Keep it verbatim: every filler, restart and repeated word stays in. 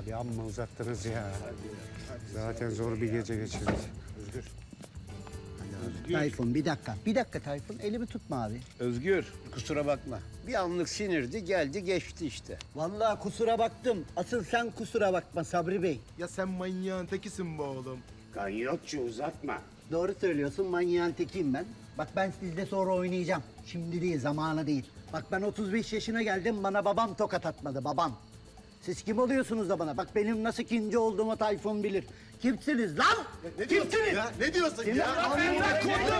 Abi amma uzattınız ya. Zaten zor bir gece geçirdik. Özgür. Özgür. Tayfun bir dakika. Bir dakika Tayfun. Elimi tutma abi. Özgür, kusura bakma. Bir anlık sinirdi, geldi geçti işte. Vallahi kusura baktım. Asıl sen kusura bakma Sabri Bey. Ya sen manyağın tekisin be oğlum. Ganyotçu uzatma. Doğru söylüyorsun. Manyağın tekiyim ben. Bak ben sizle sonra oynayacağım. Şimdi değil, zamanı değil. Bak ben otuz beş yaşına geldim. Bana babam tokat atmadı. Babam. Siz kim oluyorsunuz da bana? Bak benim nasıl ikinci olduğumu Tayfun bilir. Kimsiniz lan? Ne diyorsun ya? Ne diyorsun ya? Amına koydum